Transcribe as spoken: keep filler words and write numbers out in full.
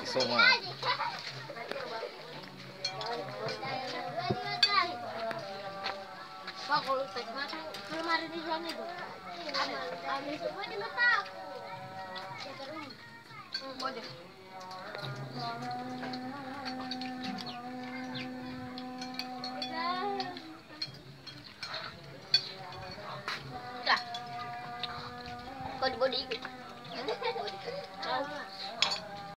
semua. Pak, kalau tes mata, kemarin di sana itu. Ada semua di mata aku. Hmm, boleh.